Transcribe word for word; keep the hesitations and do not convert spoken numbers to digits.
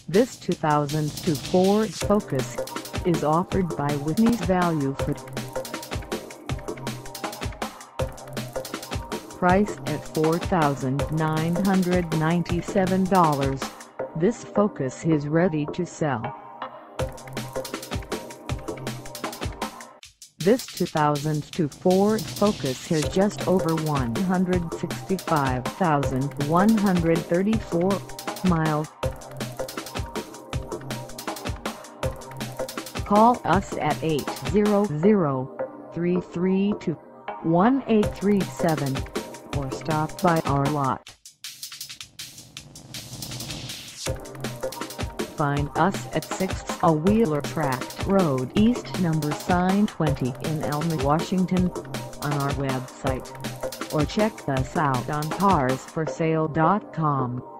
This two thousand two Ford Focus is offered by Whitney's Value Ford. Priced at four thousand nine hundred ninety-seven dollars, this Focus is ready to sell. This two thousand two Ford Focus has just over one hundred sixty-five thousand one hundred thirty-four miles. Call us at eight hundred, three three two, one eight three seven or stop by our lot. Find us at six Schouweiler Tract Road East number sign twenty in ELMA, Washington, on our website, or check us out on cars for sale dot com.